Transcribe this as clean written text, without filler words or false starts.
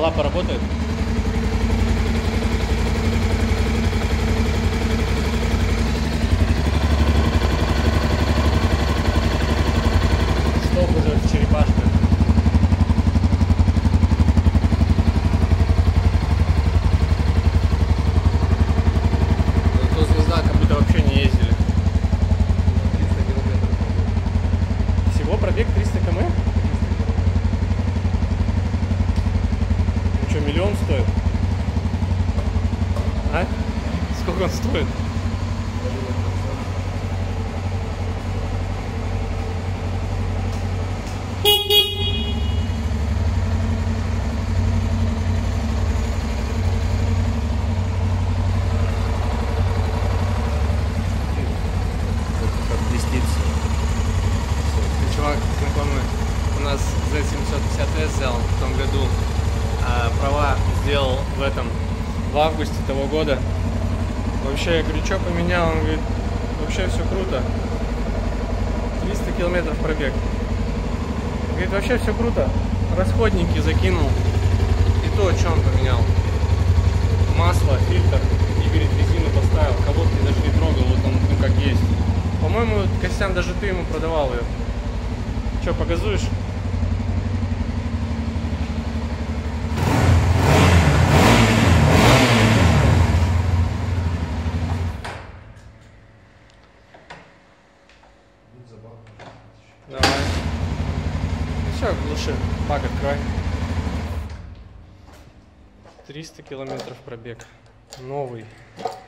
лапа работает? Стоп уже в черепашках. Зато звезда как будто вообще не ездили. 300 километров. Всего пробег 300 км? Ну что, миллион стоит? А? Сколько он стоит? Как блестит все. Чувак знакомый у нас Z750S взял в том году, а права сделал в августе того года. Вообще, я говорю, что поменял? Он говорит, вообще все круто. 300 километров пробег. Говорит, вообще все круто. Расходники закинул. И то, что он поменял. Масло, фильтр. И, говорит, резину поставил. Колодки даже не трогал. Вот он, ну, как есть. По-моему, Костян, даже ты ему продавал ее. Че, погазуешь? Давай. Все, глуши. Бак открой. 300 километров пробег. Новый.